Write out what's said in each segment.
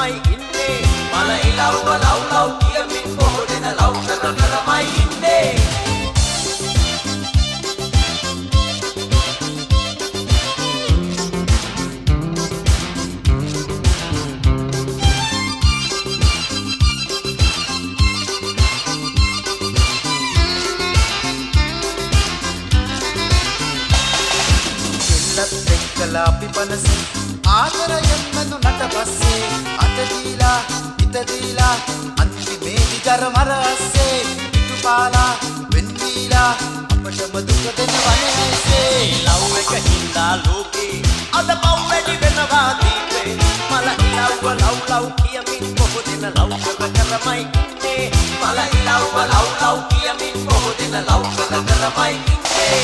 කරමයි ඉන්නේ මල ඉලව්ව love love කියමින් බොහෝ දෙන ලව් කරමයි ඉන්නේ අපි පනසේ ආදරයෙන් මැදුනට පස්සේ අත දීලා හිත දීලා අන්තිමේදී ගරමර අස්සේ පිටු පාලා වෙන් දීලා අපටම දුක දෙන වනේසේ ලව් එක හින්දා ලෝකේ අද පව් වැඩි වෙනවා දීපේ මල ඉලව්ව ලව් ලව් කියමින් බොහෝ දෙන ලව් කරමයි ඉන්නේ මල ඉලව්ව ලව් ලව් කියමින් බොහෝ දෙන ලව් කරමයි ඉන්නේ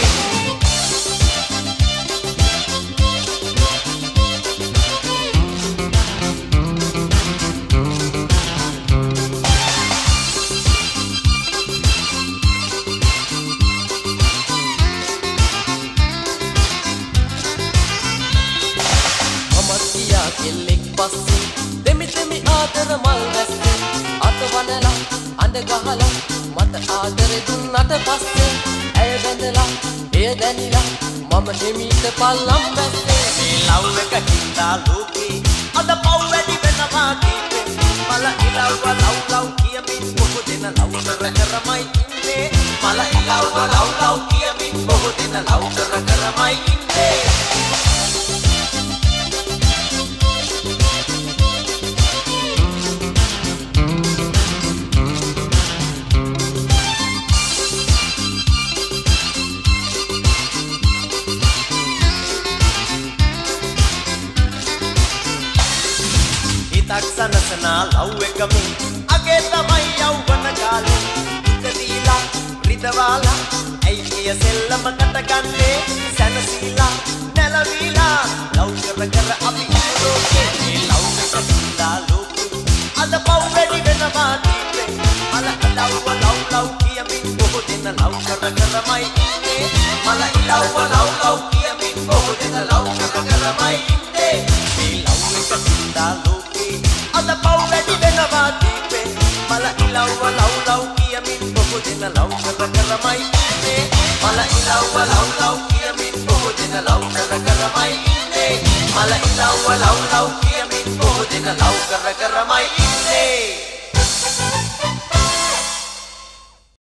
කෙල්ලෙක් පස්සේ දෙමි දෙමි ආදර මල් වැස්සේ අත වනලා අඬ ගහලා මට ආදරේ දුන්නට පස්සේ ඇය බැඳලා එය දැනිලා මම හිමීට පල්ලම් වැස්සේ මේ ලව් එක හින්දා ලෝකේ අද පව් වැඩි වෙනවා දීපේ මල ඉලව්ව ලව් ලව් කියමින් බොහෝ දෙන ලව් කරමයි ඉන්නේ මල ඉලව්ව ලව් ලව් කියමින් බොහෝ දෙන ලව් කරමයි ඉන්නේ සනසනා ලව් එකමින් අගේ තමයි යවුවන කාලේ හිත දීලා රිදවාලා ඇයි කිය සෙල්ලමකට ගන්නේ සනසීලා නැලවිලා ලව් කර අපි ලෝකේ ලව් එක හින්දා ලෝකේ අද පව් වැඩි වෙනවා දීපේ මල ලව්ව ලව් ලව් කියමින් බොහෝ දෙන ලව් කරමයි ඉන්නේ මල ඉලව්ව ලව් ලව් කියමින් බොහෝ දෙන ලව් කරමයි ඉන්නේ මේ ලව් එක හින්දා අද පව් වැඩි වෙනවා දීපේ මල ඉලව්ව ලව් ලව් කියමින් බොහෝ දෙන ලව් කරමයි ඉන්නේ මල ඉලව්ව ලව් ලව් කියමින් බොහෝ දෙන ලව් කරමයි ඉන්නේ මල ඉලව්ව ලව් ලව් කියමින් බොහෝ දෙන ලව් කරමයි